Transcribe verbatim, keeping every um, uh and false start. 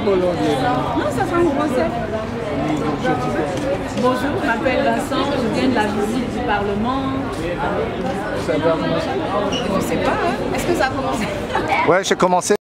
Non, ça sera en français. Bonjour, je m'appelle Vincent, je viens de la visite du Parlement. Ça va commencer? Je sais pas, hein. Est-ce que ça a commencé? Ouais, j'ai commencé.